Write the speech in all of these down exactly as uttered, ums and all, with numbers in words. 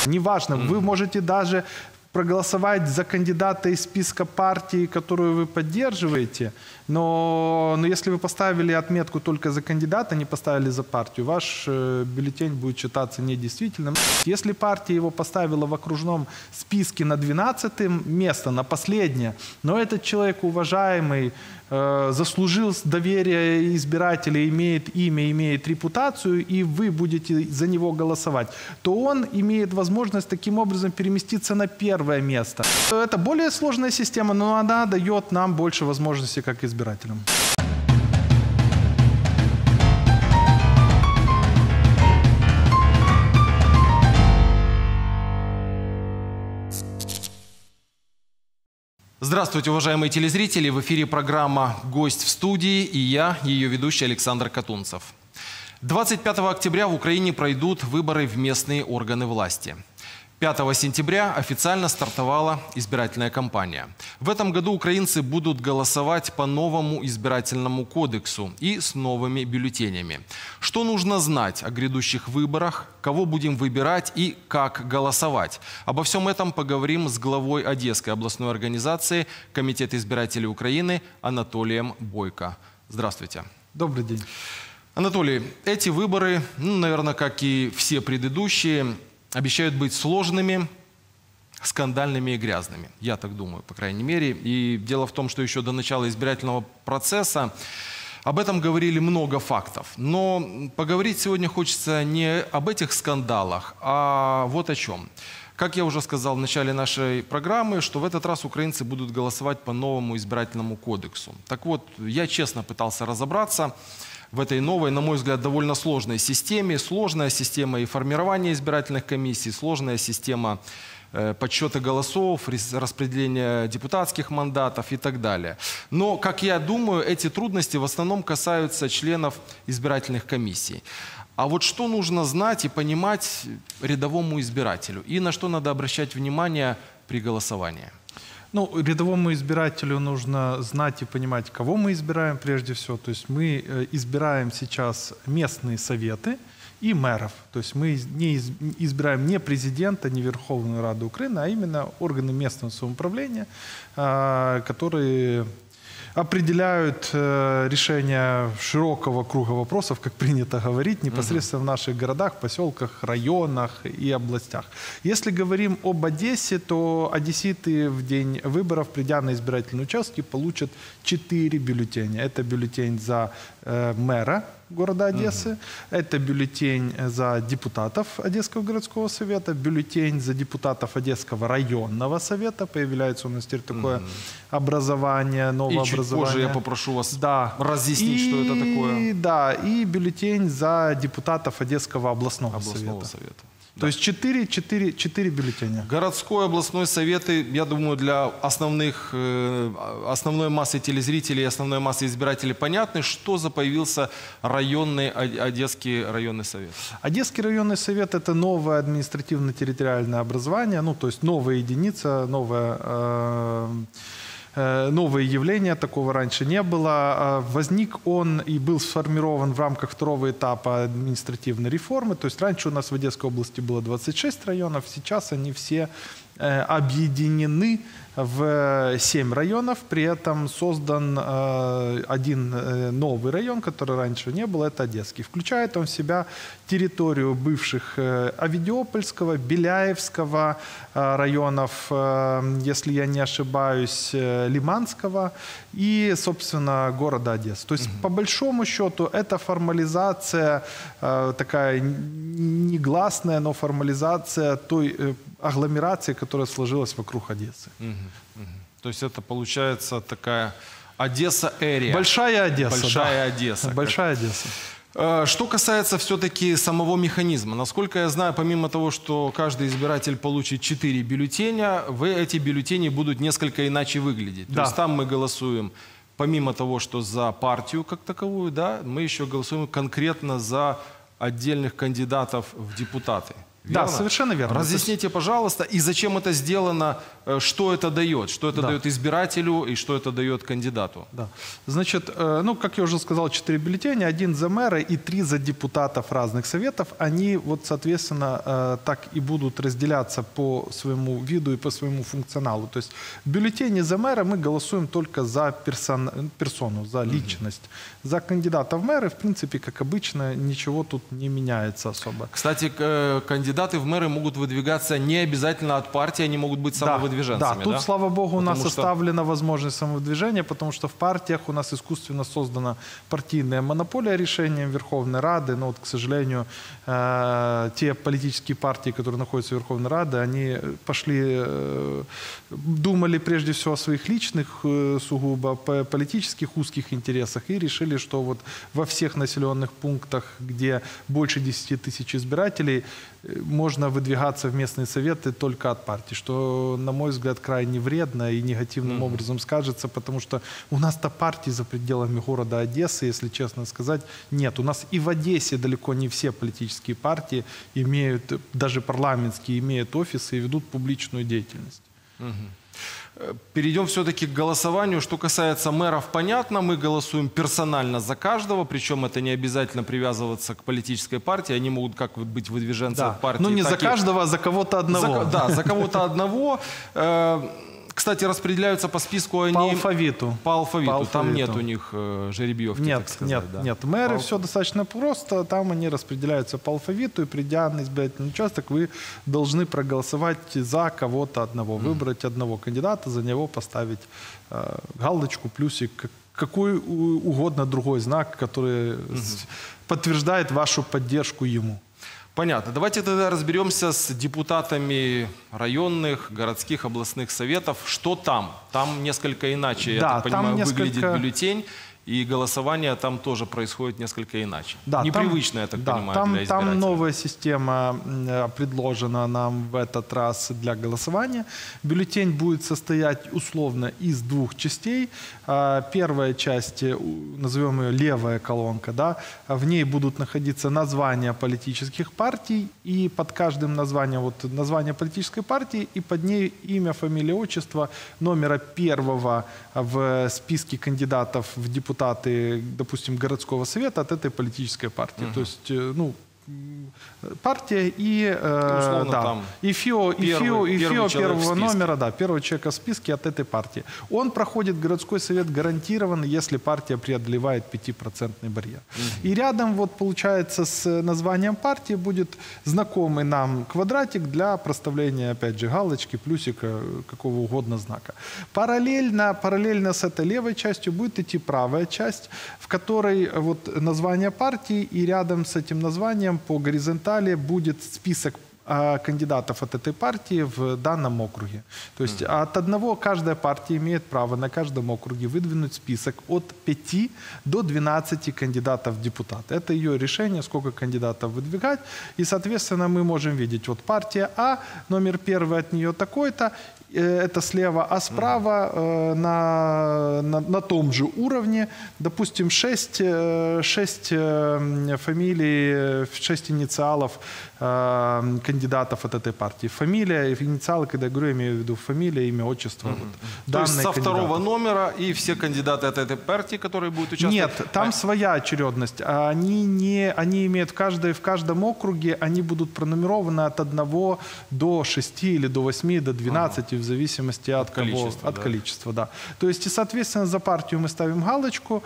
Неважно, mm-hmm. вы можете даже проголосовать за кандидата из списка партии, которую вы поддерживаете, но, но если вы поставили отметку только за кандидата, не поставили за партию, ваш э, бюллетень будет считаться недействительным. Если партия его поставила в окружном списке на двенадцатое место, на последнее, но этот человек уважаемый, э, заслужил доверие избирателей, имеет имя, имеет репутацию, и вы будете за него голосовать, то он имеет возможность таким образом переместиться на первое место. Это более сложная система, но она дает нам больше возможностей как избирателям. Здравствуйте, уважаемые телезрители! В эфире программа «Гость в студии» и я, ее ведущий Александр Катунцев. двадцать пятого октября в Украине пройдут выборы в местные органы власти. пятого сентября официально стартовала избирательная кампания. В этом году украинцы будут голосовать по новому избирательному кодексу и с новыми бюллетенями. Что нужно знать о грядущих выборах, кого будем выбирать и как голосовать? Обо всем этом поговорим с главой Одесской областной организации Комитета избирателей Украины Анатолием Бойко. Здравствуйте. Добрый день. Анатолий, эти выборы, ну, наверное, как и все предыдущие, обещают быть сложными, скандальными и грязными. Я так думаю, по крайней мере. И дело в том, что еще до начала избирательного процесса об этом говорили много фактов. Но поговорить сегодня хочется не об этих скандалах, а вот о чем. Как я уже сказал в начале нашей программы, что в этот раз украинцы будут голосовать по новому избирательному кодексу. Так вот, я честно пытался разобраться в этой новой, на мой взгляд, довольно сложной системе. Сложная система и формирования избирательных комиссий, сложная система э, подсчета голосов, распределения депутатских мандатов и так далее. Но, как я думаю, эти трудности в основном касаются членов избирательных комиссий. А вот что нужно знать и понимать рядовому избирателю? И на что надо обращать внимание при голосовании? Ну, рядовому избирателю нужно знать и понимать, кого мы избираем прежде всего. То есть мы избираем сейчас местные советы и мэров. То есть мы не избираем не президента, не Верховную Раду Украины, а именно органы местного самоуправления, которые определяют решение широкого круга вопросов, как принято говорить, непосредственно в наших городах, поселках, районах и областях. Если говорим об Одессе, то одесситы в день выборов, придя на избирательные участки, получат четыре бюллетеня. Это бюллетень за э, мэра города Одессы, угу. это бюллетень за депутатов Одесского городского совета, бюллетень за депутатов Одесского районного совета. Появляется у нас теперь такое угу. образование, новое и образование. И чуть позже я попрошу вас да. разъяснить, и, что это такое. Да, и бюллетень за депутатов Одесского областного, областного совета. совета. То да. есть четыре, четыре, четыре бюллетеня. Городской, областной советы, я думаю, для основных, основной массы телезрителей, основной массы избирателей понятны, что за появился районный, Одесский районный совет. Одесский районный совет – это новое административно-территориальное образование, ну, то есть новая единица, новая... Э новое явление, такого раньше не было. Возник он и был сформирован в рамках второго этапа административной реформы. То есть раньше у нас в Одесской области было двадцать шесть районов, сейчас они все объединены в семь районов, при этом создан один новый район, который раньше не был, это Одесский. Включает он в себя территорию бывших Авидиопольского, Беляевского районов, если я не ошибаюсь, Лиманского и, собственно, города Одессы. То есть, угу. по большому счету, это формализация, такая негласная, но формализация той агломерации, которая сложилась вокруг Одессы. Угу, угу. То есть это получается такая Одесса-эрия. Большая Одесса. Большая да. Одесса. Большая Одесса. Что касается все-таки самого механизма, насколько я знаю, помимо того, что каждый избиратель получит четыре бюллетеня, вы эти бюллетени будут несколько иначе выглядеть. Да. То есть там мы голосуем, помимо того, что за партию как таковую, да, мы еще голосуем конкретно за отдельных кандидатов в депутаты. Да, верно? совершенно верно. Разъясните, пожалуйста, и зачем это сделано, э, что это дает, что это Да. дает избирателю и что это дает кандидату. Да. Значит, э, ну, как я уже сказал, четыре бюллетеня, один за мэра и три за депутатов разных советов. Они, вот, соответственно, э, так и будут разделяться по своему виду и по своему функционалу. То есть в бюллетене за мэра мы голосуем только за персон, персону, за личность. Угу. За кандидата в мэры, в принципе, как обычно, ничего тут не меняется особо. Кстати, к- э, кандидаты в мэры могут выдвигаться не обязательно от партии, они могут быть самовыдвиженцами. Да, тут, да? слава богу, у нас Потому что- оставлена возможность самовыдвижения, потому что в партиях у нас искусственно создана партийная монополия решением Верховной Рады. Но, вот, к сожалению, э, те политические партии, которые находятся в Верховной Раде, они пошли, э, думали прежде всего о своих личных, э, сугубо по- политических узких интересах и решили, что вот во всех населенных пунктах, где больше десяти тысяч избирателей, э, можно выдвигаться в местные советы только от партии, что, на мой взгляд, крайне вредно и негативным Мгм. образом скажется, потому что у нас-то партий за пределами города Одессы, если честно сказать, нет. У нас и в Одессе далеко не все политические партии имеют, даже парламентские, имеют офисы и ведут публичную деятельность. Мгм. Э, Перейдем все-таки к голосованию. Что касается мэров, понятно, мы голосуем персонально за каждого, причем это не обязательно привязываться к политической партии, они могут как вот быть выдвиженцы Да. от партии. Ну не за так и- каждого, а за кого-то одного. За ко- да, за кого-то одного. Э, Кстати, распределяются по списку они... По алфавиту. По алфавиту. По Там алфавиту. нет у них э, жеребьевки, Нет, так сказать. нет, да. нет. Мэры По- все достаточно просто. Там они распределяются по алфавиту, и придя на избирательный участок, вы должны проголосовать за кого-то одного, выбрать одного кандидата, за него поставить э, галочку, плюсик, как- какой у- угодно другой знак, который с- подтверждает вашу поддержку ему. Понятно. Давайте тогда разберемся с депутатами районных, городских, областных советов. Что там? Там несколько иначе, я Да, так понимаю, там несколько- выглядит бюллетень. И голосование там тоже происходит несколько иначе. Да, Непривычно, там, я так да, понимаю, там, для избирателя. там новая система м, э, предложена нам в этот раз для голосования. Бюллетень будет состоять условно из двух частей. А, Первая часть, э, у- назовем ее левая колонка, да, а в ней будут находиться названия политических партий, и под каждым названием, вот название политической партии, и под ней имя, фамилия, отчество номера первого в списке кандидатов в депутаты, допустим, городского совета от этой политической партии. То есть, э, ну, м, партия и, э, Условно, да, там и ФИО, и первый- ФИО, и первый ФИО человек в первого списке. номера, да, первого человека в списке от этой партии. Он проходит городской совет гарантированно, если партия преодолевает пятипроцентный барьер. И рядом, вот, получается, с названием партии будет знакомый нам квадратик для проставления, опять же, галочки, плюсика, какого угодно знака. Параллельно, параллельно с этой левой частью будет идти правая часть, в которой э, вот название партии, и рядом с этим названием по горизонтали будет список а, кандидатов от этой партии в данном округе. То есть от одного каждая партия имеет право на каждом округе выдвинуть список от пяти до двенадцати кандидатов в депутаты. Это ее решение, сколько кандидатов выдвигать. И, соответственно, мы можем видеть, вот партия А, номер первый от нее такой-то, э, это слева, а справа э, на, на, на том же уровне, допустим, шесть, э, шесть э, фамилий, э, шесть инициалов э, кандидатов от этой партии. Фамилия, инициалы, когда я говорю, я имею в виду фамилия, имя, отчество. Вот, То есть данные со кандидата. второго номера и все кандидаты от этой партии, которые будут участвовать? Нет, там А, своя очередность. Они, не, они имеют в, каждой, в каждом округе, они будут пронумерованы от одного до шести или до восьми, до двенадцати, в зависимости от, кого- количества, от да. количества. Да. То есть, и, соответственно, за партию мы ставим галочку,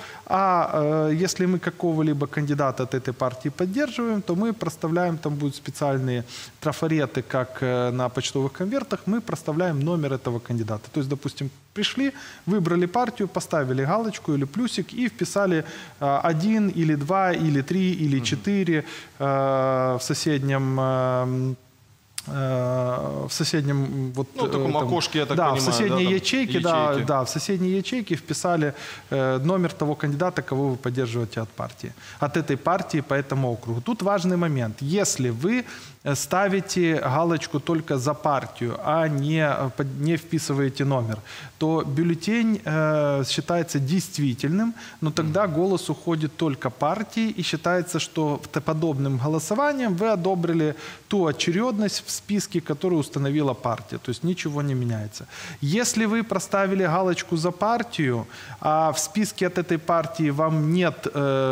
а э, если мы какого-либо кандидата от этой партии поддерживаем, то мы проставляем, там будут специальные трафареты, как э, на почтовых конвертах, мы проставляем номер этого кандидата. То есть, допустим, пришли, выбрали партию, поставили галочку или плюсик и вписали э, один или два или три или четыре э, в соседнем э, э, в соседнем вот, Ну, в таком э, там, окошке, я так да, понимаю, в соседней да, там ячейке, да, ячейки. да, в соседней ячейке вписали э, номер того кандидата, кого вы поддерживаете от партии, от этой партии по этому округу. Тут важный момент. Если вы ставите галочку только за партию, а не, не вписываете номер, то бюллетень э, считается действительным, но тогда голос уходит только партии, и считается, что подобным голосованием вы одобрили ту очередность в списке, которую установила партия. То есть ничего не меняется. Если вы проставили галочку за партию, а в списке от этой партии вам нет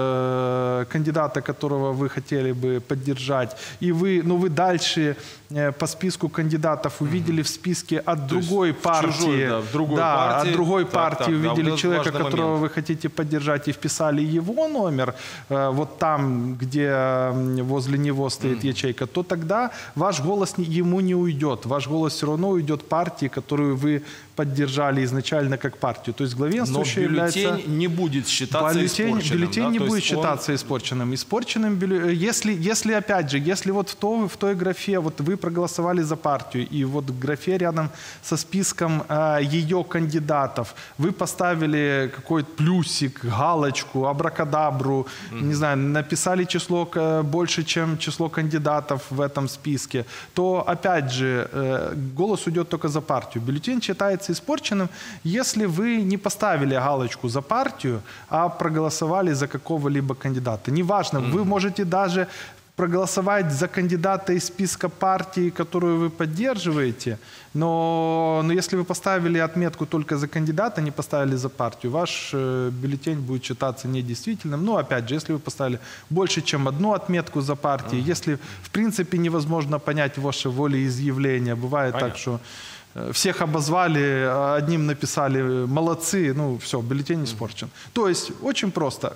э, кандидата, которого вы хотели бы поддержать, и вы, ну, вы дальше э, по списку кандидатов увидели в списке от То другой партии, чужой, да, в другой да, партии, от другой так, партии так, увидели да, вот человека, которого момент. вы хотите поддержать, и вписали его номер, э, вот там, где возле него стоит mm. ячейка, то тогда ваш голос ему не уйдет. Ваш голос все равно уйдет партии, которую вы поддержали изначально как партию. То есть главенствующий является... Но бюллетень не будет считаться бюллетень, испорченным. Бюллетень да? не То будет он... считаться испорченным. Испорченным бюллетень... Если, если, опять же, если вот в той, в той графе вот вы проголосовали за партию, и вот в графе рядом со списком э, ее кандидатов вы поставили какой-то плюсик, галочку, абракадабру, mm-hmm. не знаю, написали число э, больше, чем число кандидатов в этом списке, то, опять же, э, голос уйдет только за партию. Бюллетень считается испорченным, если вы не поставили галочку за партию, а проголосовали за какого-либо кандидата. Неважно, mm-hmm. вы можете даже проголосовать за кандидата из списка партии, которую вы поддерживаете, но, но если вы поставили отметку только за кандидата, не поставили за партию, ваш э, бюллетень будет считаться недействительным. Но, опять же, если вы поставили больше, чем одну отметку за партией, uh-huh. если, в принципе, невозможно понять ваше волеизъявление, бывает Понятно. Так, что всех обозвали, одним написали «молодцы», ну, все, бюллетень испорчен. Uh-huh. То есть, очень просто.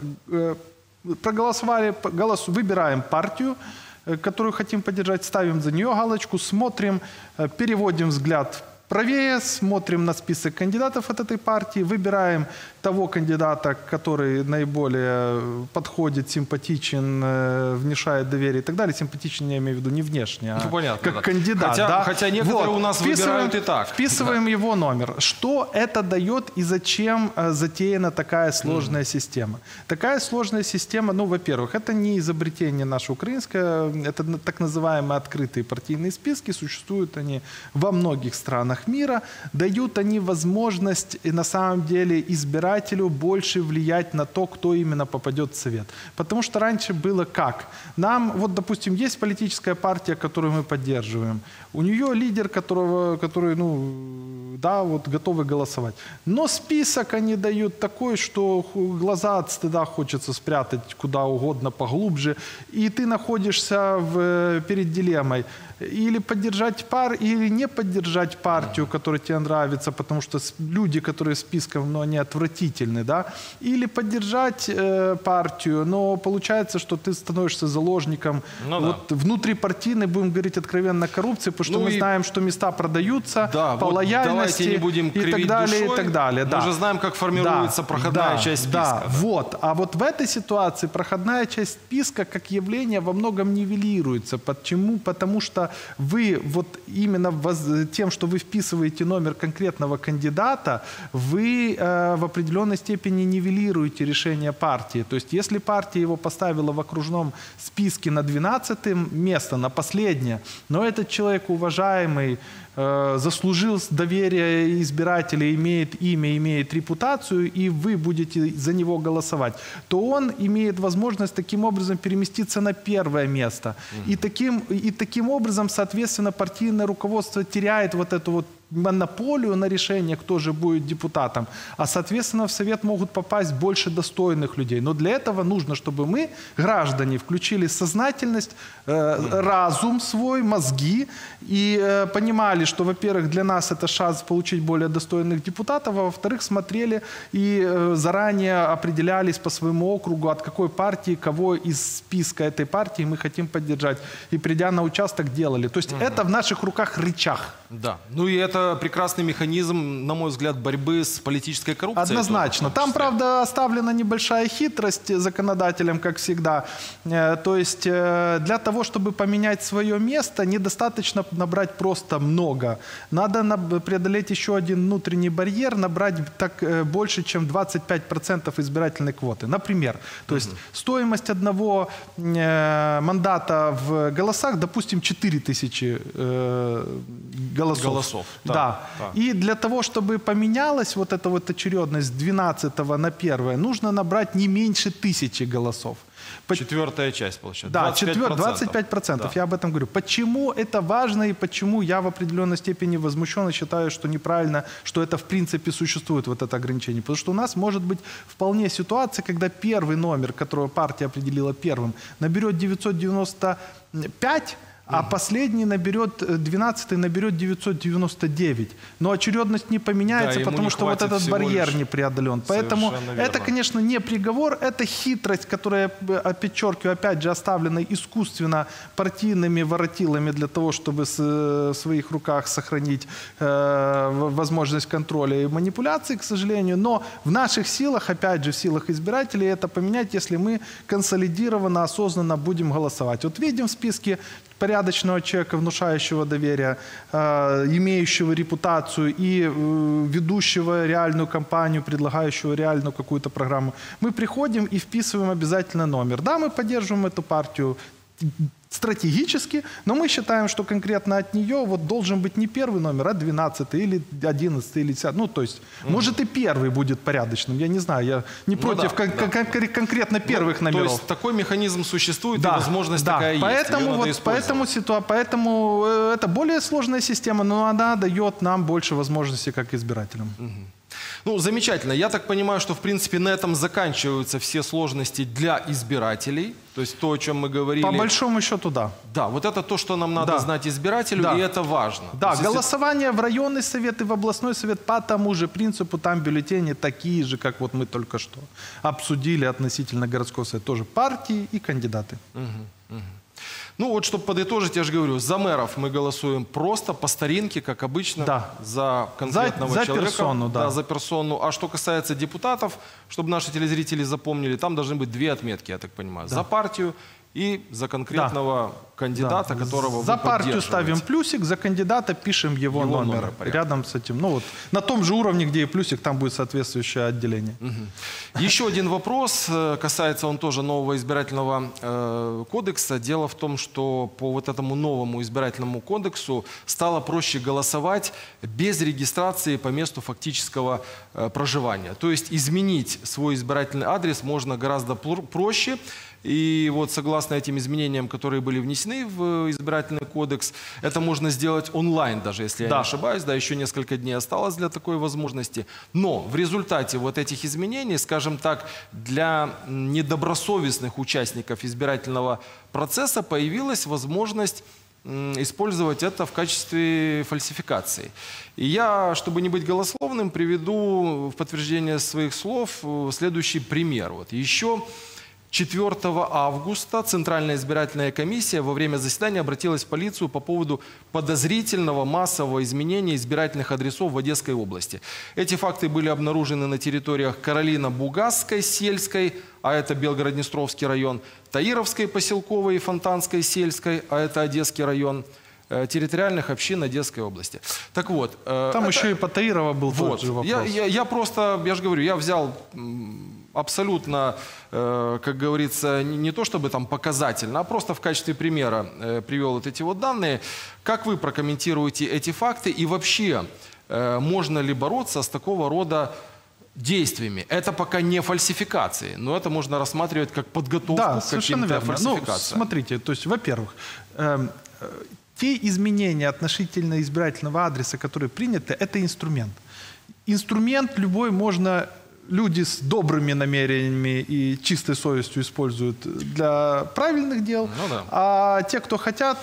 Проголосовали, голос, выбираем партию, которую хотим поддержать, ставим за нее галочку, смотрим, переводим взгляд правее, смотрим на список кандидатов от этой партии, выбираем того кандидата, который наиболее подходит, симпатичен, внушает доверие и так далее. Симпатичен, я имею в виду, не внешне, а ну, понятно, как да. кандидат. Хотя, да? хотя некоторые вот. у нас вписываем, выбирают и так. Вписываем да. его номер. Что это дает и зачем затеяна такая сложная mm. система? Такая сложная система, ну, во-первых, это не изобретение наше украинское, это так называемые открытые партийные списки, существуют они во многих странах мира, дают они возможность на самом деле избирателю больше влиять на то, кто именно попадет в совет. Потому что раньше было как? Нам, вот, допустим, есть политическая партия, которую мы поддерживаем. У нее лидер, которого, который, ну, да, вот, готовы голосовать. Но список они дают такой, что глаза от стыда хочется спрятать куда угодно поглубже. И ты находишься в, перед дилеммой. Или поддержать пар, или не поддержать партию, которая тебе нравится, потому что люди, которые списком, ну, они отвратительны, да? Или поддержать э, партию, но получается, что ты становишься заложником ну, вот, да. внутрипартийной, будем говорить откровенно, коррупции, потому что ну, мы и... знаем, что места продаются да, по вот лояльности не будем и так далее, душой. и так далее. Мы да. же знаем, как формируется да, проходная да, часть списка. Да, да. вот. А вот в этой ситуации проходная часть списка как явление во многом нивелируется. Почему? Потому что вы вот именно воз... тем, что вы вписываете номер конкретного кандидата, вы э, в определенной степени нивелируете решение партии. То есть если партия его поставила в окружном списке на двенадцатое место, на последнее, но этот человек уважаемый, э, заслужил доверие избирателей, имеет имя, имеет репутацию, и вы будете за него голосовать, то он имеет возможность таким образом переместиться на первое место. Mm-hmm. И, таким, и таким образом, соответственно, партийное руководство теряет вот эту вот монополию на решение, кто же будет депутатом, а, соответственно, в Совет могут попасть больше достойных людей. Но для этого нужно, чтобы мы, граждане, включили сознательность, э, разум свой, мозги и э, понимали, что, во-первых, для нас это шанс получить более достойных депутатов, а во-вторых, смотрели и э, заранее определялись по своему округу, от какой партии, кого из списка этой партии мы хотим поддержать. И, придя на участок, делали. То есть угу. это в наших руках рычаг. Да. Ну и это это прекрасный механизм, на мой взгляд, борьбы с политической коррупцией. Однозначно. Там, правда, оставлена небольшая хитрость законодателям, как всегда. То есть для того, чтобы поменять свое место, недостаточно набрать просто много. Надо преодолеть еще один внутренний барьер, набрать так больше, чем двадцать пять процентов избирательной квоты. Например, то есть угу. стоимость одного мандата в голосах, допустим, четыре тысячи голосов. голосов. Да. Да. да. И для того, чтобы поменялась вот эта вот очередность с двенадцатого на первое, нужно набрать не меньше тысячи голосов. Четвертая часть, получается. Да, двадцать пять процентов. Да. Я об этом говорю. Почему это важно и почему я в определенной степени возмущен и считаю, что неправильно, что это в принципе существует, вот это ограничение. Потому что у нас может быть вполне ситуация, когда первый номер, которого партия определила первым, наберет девятьсот девяносто пять, а угу. последний наберет, двенадцатый наберет девятьсот девяносто девять. Но очередность не поменяется, да, потому что вот этот барьер не преодолен. Поэтому это, конечно, не приговор, это хитрость, которая, подчеркиваю, опять же, оставлена искусственно партийными воротилами для того, чтобы в своих руках сохранить э, возможность контроля и манипуляции, к сожалению. Но в наших силах, опять же, в силах избирателей это поменять, если мы консолидированно, осознанно будем голосовать. Вот видим в списке порядочного человека, внушающего доверия, э, имеющего репутацию и э, ведущего реальную кампанию, предлагающего реальную какую-то программу. Мы приходим и вписываем обязательно номер. Да, мы поддерживаем эту партию стратегически, но мы считаем, что конкретно от нее вот должен быть не первый номер, а двенадцатый или одиннадцатый или десятый. Ну, то есть, mm-hmm. может и первый будет порядочным. Я не знаю, я не ну против да, кон- да. Кон- конкретно первых ну, номеров. То есть такой механизм существует, да, и возможность да. такая поэтому есть. Вот, поэтому, ситуа- поэтому это более сложная система, но она дает нам больше возможностей как избирателям. Mm-hmm. Ну, замечательно. Я так понимаю, что, в принципе, на этом заканчиваются все сложности для избирателей. То есть то, о чем мы говорили. По большому счету, да. Да, вот это то, что нам надо да. знать избирателю, да. и это важно. Да, есть, голосование если... в районный совет и в областной совет по тому же принципу, там бюллетени такие же, как вот мы только что обсудили относительно городского совета. Тоже партии и кандидаты. Угу, угу. Ну вот, чтобы подытожить, я же говорю, за мэров мы голосуем просто по старинке, как обычно, да. за конкретного за, за человека. Персону, да. Да, за персону. А что касается депутатов, чтобы наши телезрители запомнили, там должны быть две отметки, я так понимаю. Да. За партию и за конкретного да. кандидата, да. которого за вы партию ставим плюсик, за кандидата пишем его, его номер. номер рядом с этим. Ну вот на том же уровне, где и плюсик, там будет соответствующее отделение. Угу. Еще один вопрос, касается он тоже нового избирательного э, кодекса. Дело в том, что по вот этому новому избирательному кодексу стало проще голосовать без регистрации по месту фактического э, проживания. То есть изменить свой избирательный адрес можно гораздо проще. И вот согласно этим изменениям, которые были внесены в избирательный кодекс, это можно сделать онлайн, даже если да. я не ошибаюсь. Да, еще несколько дней осталось для такой возможности. Но в результате вот этих изменений, скажем так, для недобросовестных участников избирательного процесса появилась возможность использовать это в качестве фальсификации. И я, чтобы не быть голословным, приведу в подтверждение своих слов следующий пример. Вот еще четвёртого августа Центральная избирательная комиссия во время заседания обратилась в полицию по поводу подозрительного массового изменения избирательных адресов в Одесской области. Эти факты были обнаружены на территориях Каролино-Бугасской, Сельской, а это Белгород-Днестровский район, Таировской, Поселковой и Фонтанской, Сельской, а это Одесский район, территориальных общин Одесской области. Так вот. Там это... еще и по Таирово был вот. тот же вопрос. Я, я, я просто, я же говорю, я взял абсолютно, э, как говорится, не, не то чтобы там показательно, а просто в качестве примера э, привел вот эти вот данные. Как вы прокомментируете эти факты и вообще э, можно ли бороться с такого рода действиями? Это пока не фальсификации, но это можно рассматривать как подготовку да, к каким-то фальсификациям. Ну, смотрите, то есть, во-первых, э, э, те изменения относительно избирательного адреса, которые приняты, это инструмент. Инструмент любой можно люди с добрыми намерениями и чистой совестью используют для правильных дел, ну, да. а те, кто хотят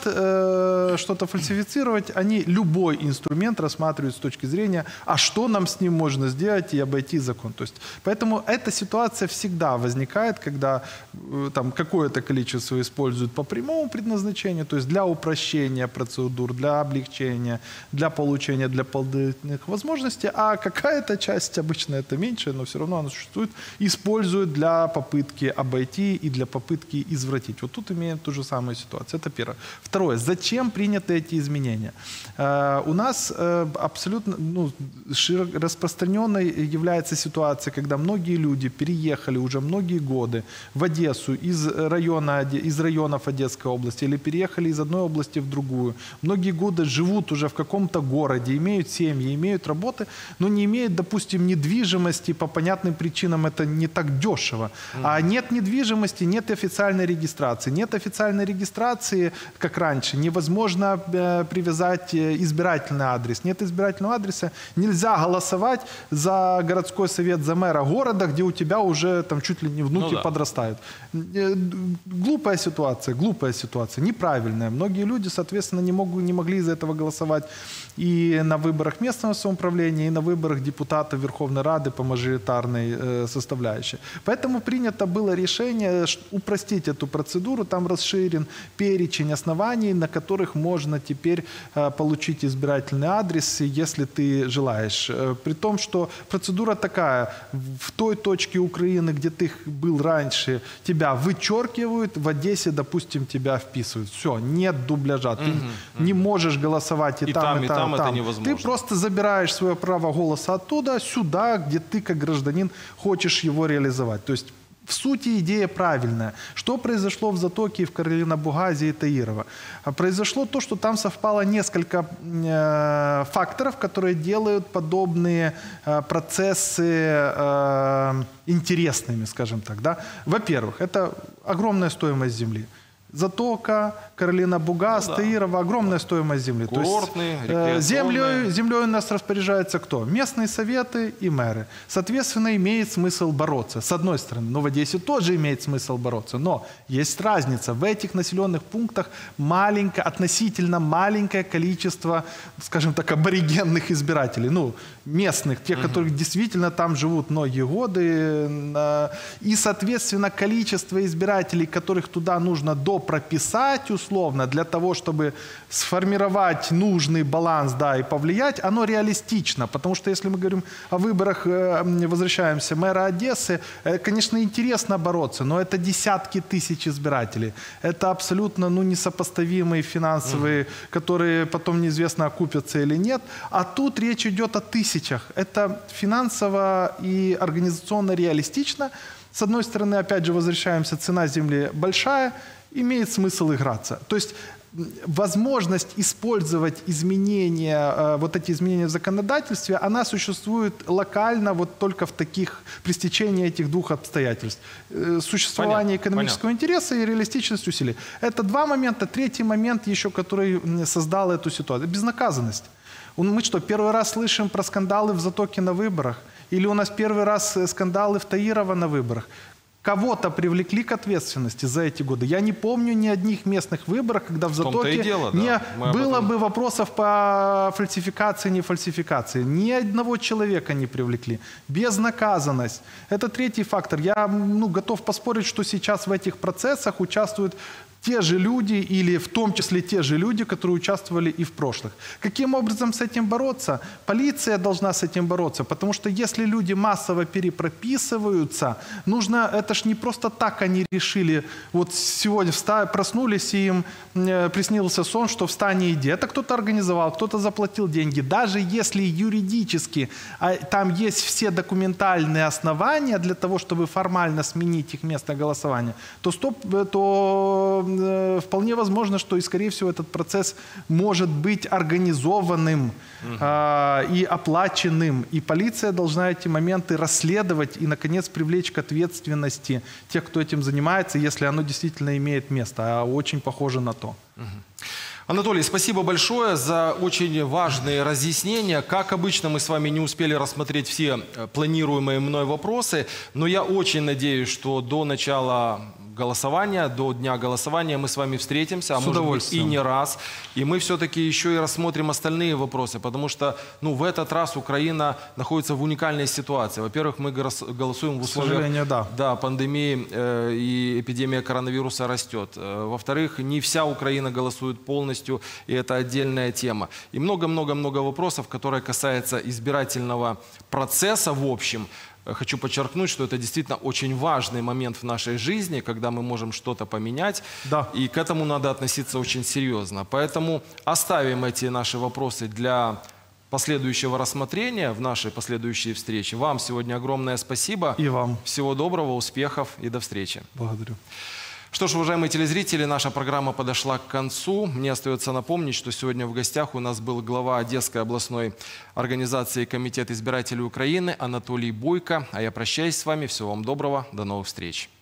э, что-то фальсифицировать, они любой инструмент рассматривают с точки зрения, а что нам с ним можно сделать и обойти закон. То есть, поэтому эта ситуация всегда возникает, когда э, там какое-то количество используют по прямому предназначению, то есть для упрощения процедур, для облегчения, для получения для дополнительных возможностей, а какая-то часть, обычно это меньше, но все равно она существует, используют для попытки обойти и для попытки извратить. Вот тут имеем ту же самую ситуацию. Это первое. Второе. Зачем приняты эти изменения? Э, у нас э, абсолютно ну, распространенной является ситуация, когда многие люди переехали уже многие годы в Одессу из, района, из районов Одесской области или переехали из одной области в другую. Многие годы живут уже в каком-то городе, имеют семьи, имеют работы, но не имеют, допустим, недвижимости по понятным причинам, это не так дешево. Mm-hmm. А нет недвижимости, нет официальной регистрации. Нет официальной регистрации, как раньше, невозможно э, привязать избирательный адрес. Нет избирательного адреса, нельзя голосовать за городской совет, за мэра города, где у тебя уже там чуть ли не внуки ну, да. подрастают. Э, глупая ситуация, глупая ситуация, неправильная. Многие люди, соответственно, не, могут, не могли из-за этого голосовать и на выборах местного самоуправления, и на выборах депутатов Верховной Рады по мажоритарной э, составляющей. Поэтому принято было решение упростить эту процедуру. Там расширен перечень оснований, на которых можно теперь э, получить избирательный адрес, если ты желаешь. Э, при том, что процедура такая. В той точке Украины, где ты был раньше, тебя вычеркивают, в Одессе, допустим, тебя вписывают. Все, нет дубляжа. Ты mm-hmm. не можешь голосовать и, и там, там, и там. Там, это там. невозможно. Ты просто забираешь свое право голоса оттуда, сюда, где ты как гражданин хочешь его реализовать. То есть в сути идея правильная. Что произошло в Затоке, в Карлино-Бугазе и Таирово? Произошло то, что там совпало несколько э, факторов, которые делают подобные э, процессы э, интересными, скажем так. Да? Во-первых, это огромная стоимость земли. Затока, Карлино-Бугаз, ну, да. Таирово, огромная стоимость земли. Курортные, То есть, землей, землей у нас распоряжаются кто? Местные советы и мэры. Соответственно, имеет смысл бороться. С одной стороны, но в Одессе тоже имеет смысл бороться. Но есть разница. В этих населенных пунктах маленькое, относительно маленькое количество, скажем так, аборигенных избирателей. Ну, местных, тех, угу. которые действительно там живут многие годы. И, соответственно, количество избирателей, которых туда нужно до прописать условно для того, чтобы сформировать нужный баланс, да, и повлиять, оно реалистично. Потому что если мы говорим о выборах, возвращаемся, мэра Одессы, конечно, интересно бороться, но это десятки тысяч избирателей. Это абсолютно ну, несопоставимые финансовые, угу. которые потом неизвестно, окупятся или нет. А тут речь идет о тысячах. Это финансово и организационно реалистично. С одной стороны, опять же, возвращаемся, цена земли большая, имеет смысл играться. То есть возможность использовать изменения, вот эти изменения в законодательстве, она существует локально вот только в таких, при стечении этих двух обстоятельств. Существование понятно, экономического понятно. интереса и реалистичность усилий. Это два момента. Третий момент еще, который создал эту ситуацию. Безнаказанность. Мы что, первый раз слышим про скандалы в Затоке на выборах? Или у нас первый раз скандалы в Таирово на выборах? Кого-то привлекли к ответственности за эти годы. Я не помню ни одних местных выборов, когда в, в Затоке дело, не да. было этом... бы вопросов по фальсификации, не фальсификации. Ни одного человека не привлекли. Безнаказанность. Это третий фактор. Я ну, готов поспорить, что сейчас в этих процессах участвуют те же люди, или в том числе те же люди, которые участвовали и в прошлых. Каким образом с этим бороться? Полиция должна с этим бороться, потому что если люди массово перепрописываются, нужно, это ж не просто так они решили, вот сегодня проснулись, и им приснился сон, что встань и иди. Это кто-то организовал, кто-то заплатил деньги. Даже если юридически там есть все документальные основания для того, чтобы формально сменить их место голосования, то, стоп, то вполне возможно, что и, скорее всего, этот процесс может быть организованным угу. э, и оплаченным. И полиция должна эти моменты расследовать и, наконец, привлечь к ответственности тех, кто этим занимается, если оно действительно имеет место. А очень похоже на то. Угу. Анатолий, спасибо большое за очень важные разъяснения. Как обычно, мы с вами не успели рассмотреть все планируемые мной вопросы, но я очень надеюсь, что до начала голосования, до дня голосования мы с вами встретимся, а С может быть и удовольствием. не раз. И мы все-таки еще и рассмотрим остальные вопросы, потому что ну, в этот раз Украина находится в уникальной ситуации. Во-первых, мы голос- голосуем в К условиях сожалению, да. да, пандемии э, и эпидемия коронавируса растет. Э, во-вторых, не вся Украина голосует полностью, и это отдельная тема. И много-много-много вопросов, которые касаются избирательного процесса в общем. Хочу подчеркнуть, что это действительно очень важный момент в нашей жизни, когда мы можем что-то поменять, Да. и к этому надо относиться очень серьезно. Поэтому оставим эти наши вопросы для последующего рассмотрения в нашей последующей встрече. Вам сегодня огромное спасибо. И вам. Всего доброго, успехов и до встречи. Благодарю. Что ж, уважаемые телезрители, наша программа подошла к концу. Мне остается напомнить, что сегодня в гостях у нас был глава Одесской областной организации Комитет избирателей Украины Анатолий Бойко. А я прощаюсь с вами. Всего вам доброго. До новых встреч.